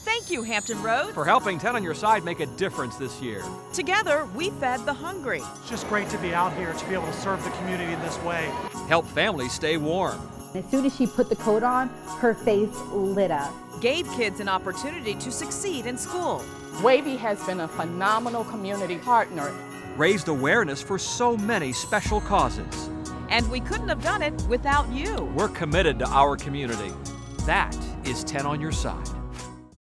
Thank you, Hampton Roads. for helping 10 on Your Side make a difference this year. Together, we fed the hungry. It's just great to be out here to be able to serve the community in this way. Help families stay warm. As soon as she put the coat on, her face lit up. Gave kids an opportunity to succeed in school. Wavy has been a phenomenal community partner. Raised awareness for so many special causes. And we couldn't have done it without you. We're committed to our community. That is 10 on Your Side.